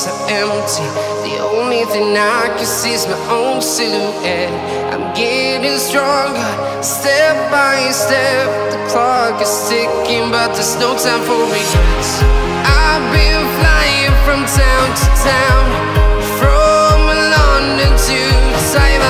so empty. The only thing I can see is my own silhouette. I'm getting stronger, step by step. The clock is ticking, but there's no time for regrets. I've been flying from town to town, from London to Taiwan.